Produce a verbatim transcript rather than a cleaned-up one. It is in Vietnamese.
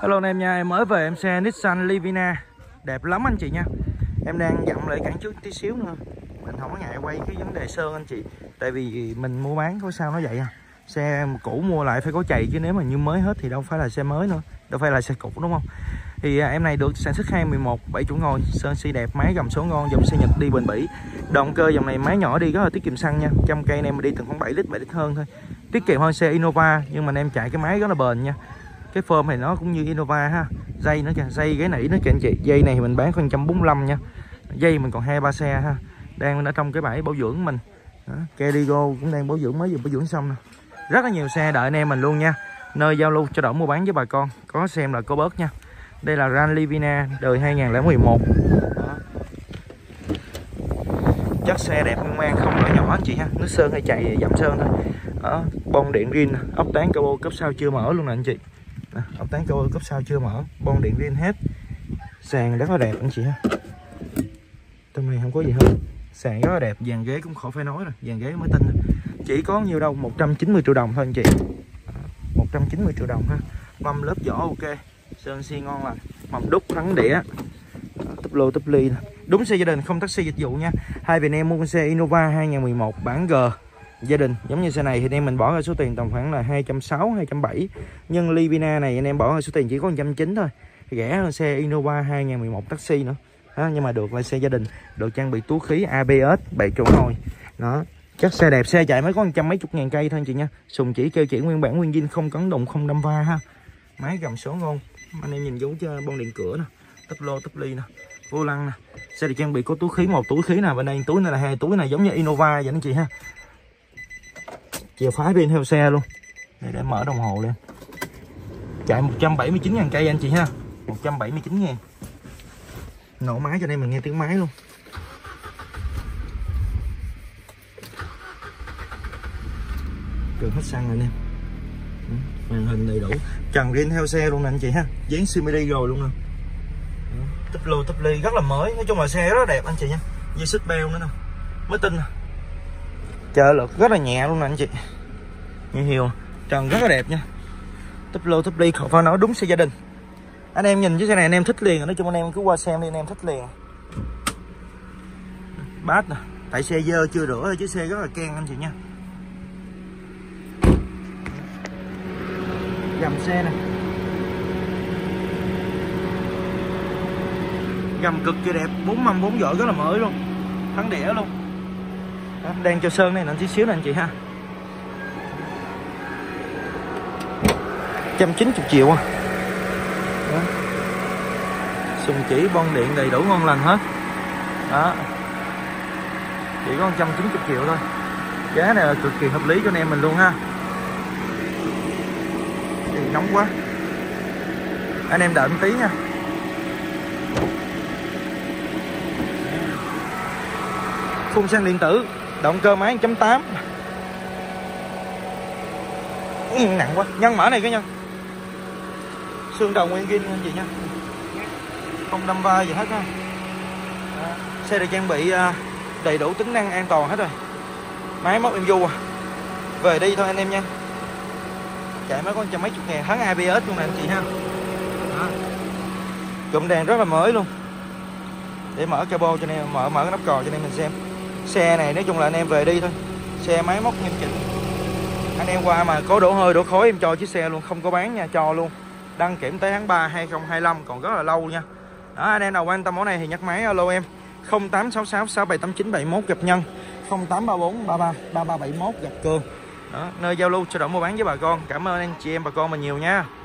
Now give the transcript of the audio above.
Hello anh em nha, em mới về em xe Nissan Livina. Đẹp lắm anh chị nha. Em đang dặm lại cản trước tí xíu nữa. Mình không có ngại quay cái vấn đề sơn anh chị. Tại vì mình mua bán có sao nó vậy à. Xe cũ mua lại phải có chày, chứ nếu mà như mới hết thì đâu phải là xe mới nữa, đâu phải là xe cũ đúng không. Thì à, em này được sản xuất hai mười một, bảy chỗ ngồi, sơn xi đẹp, máy gầm số ngon, dòng xe Nhật đi bền bỉ. Động cơ dòng này máy nhỏ đi rất là tiết kiệm xăng nha. Trăm cây anh em đi từng khoảng bảy lít, bảy lít hơn thôi. Tiết kiệm hơn xe Innova, nhưng mà anh em chạy cái máy rất là bền nha. Cái phơm này nó cũng như Innova ha. Dây nữa kìa, dây ghế nỉ nữa kìa anh chị. Dây này thì mình bán khoảng một trăm bốn mươi lăm nha. Dây mình còn hai ba xe ha. Đang ở trong cái bãi bảo dưỡng mình. Đó, Kedigo cũng đang bảo dưỡng, mới vừa bảo dưỡng xong nè. Rất là nhiều xe đợi anh em mình luôn nha. Nơi giao lưu cho đỡ mua bán với bà con. Có xem là có bớt nha. Đây là Ram Livina đời hai nghìn không trăm mười một. Đó. Chất xe đẹp nguyên mang, không lỗi nhỏ anh chị ha. Nước sơn hay chạy giảm sơn thôi. Đó, bon điện rin, ốc tán cabo cấp sau chưa mở luôn nè anh chị. Đó, ốc tán cabo cấp sau chưa mở, bon điện rin hết. Sàn rất là đẹp anh chị ha. Trong này không có gì hết. Sàn rất là đẹp, dàn ghế cũng khỏi phải nói rồi, dàn ghế mới tinh. Chỉ có nhiêu đâu, một trăm chín mươi triệu đồng thôi anh chị. Đó, một trăm chín mươi triệu đồng ha. Mâm lớp vỏ ok. Sơn xi ngon lành, mầm đúc thắng đĩa. Túp lô túp ly. Đúng xe gia đình, không taxi dịch vụ nha. Hai vị anh em mua con xe Innova hai nghìn không trăm mười một bản G gia đình giống như xe này thì anh em mình bỏ ra số tiền tầm khoảng là hai trăm sáu mươi, hai trăm bảy mươi. Nhưng Livina này anh em bỏ ra số tiền chỉ có một trăm chín mươi thôi. Thì rẻ hơn xe Innova hai nghìn không trăm mười một taxi nữa. Đó, nhưng mà được là xe gia đình, được trang bị túi khí a bê ét, bảy chỗ ngồi. Đó, chắc xe đẹp, xe chạy mới có một trăm mấy chục ngàn cây thôi anh chị nha. Sùng chỉ keo chỉ nguyên bản nguyên zin, không cấn đụng, không đâm va ha. Máy gầm số ngon. Anh em nhìn dấu cho bon điện cửa nè, tắp lô tắp ly nè, vô lăng nè. Xe được trang bị có túi khí, một túi khí nè, bên đây túi này là hai túi này giống như Innova vậy anh chị ha. Chìa phá pin theo xe luôn. Đây để mở đồng hồ lên. Chạy một trăm bảy mươi chín ngàn cây anh chị ha. một trăm bảy mươi chín ngàn. Nổ máy cho nên mình nghe tiếng máy luôn. Đường hết xăng rồi nè. Màn hình đầy đủ. Trần rin theo xe luôn nè anh chị ha. Dán xê em đê rồi luôn nè. Tắp lô tắp ly rất là mới. Nói chung là xe rất là đẹp anh chị nha. Dây xích beo nữa nè. Mới tinh nè. Trợ lực rất là nhẹ luôn nè anh chị. Như hiều. Trần rất là đẹp nha. Tắp lô tắp ly, không phải nói, đúng xe gia đình. Anh em nhìn chiếc xe này anh em thích liền. Nói chung anh em cứ qua xem đi, anh em thích liền. Bát nè. Tại xe dơ chưa rửa thôi chứ xe rất là keng anh chị nha. Gầm xe nè. Gầm cực kỳ đẹp, bốn mâm bốn vỏ rất là mới luôn. Thắng đĩa luôn. Đó, đang cho sơn này nè tí xíu nè anh chị ha. một trăm chín mươi triệu à. Đó. Sùng chỉ bon điện đầy đủ ngon lành hết. Đó. Chỉ có một trăm chín mươi triệu thôi. Giá này là cực kỳ hợp lý cho anh em mình luôn ha. Thì nóng quá. Anh em đợi một tí nha. Phun xăng điện tử, động cơ máy một chấm tám. Ừ, nặng quá, nhân mở này cái nhân. Xương đầu nguyên zin anh chị nha. Không đâm va gì hết ha. Đó. Xe được trang bị đầy đủ tính năng an toàn hết rồi. Máy móc em du à. Về đi thôi anh em nha. Chạy mới có trăm mấy chục ngàn, thắng a bê ét luôn nè anh chị ha. Đó. Cụm đèn rất là mới luôn. Để mở cabo cho anh em, mở mở cái nắp cò cho anh em mình xem. Xe này nói chung là anh em về đi thôi. Xe máy móc nghiêm chỉnh. Anh em qua mà có đổ hơi đổ khói em cho chiếc xe luôn, không có bán nha, cho luôn. Đăng kiểm tới tháng ba hai nghìn không trăm hai mươi lăm, còn rất là lâu nha. Đó, anh em nào quan tâm món này thì nhắc máy alo em không tám sáu sáu sáu bảy tám chín bảy mốt gặp Nhân, không tám ba bốn ba ba ba ba bảy mốt gặp Cương. Đó, nơi giao lưu cho đỡ mua bán với bà con. Cảm ơn anh chị em bà con mình nhiều nha.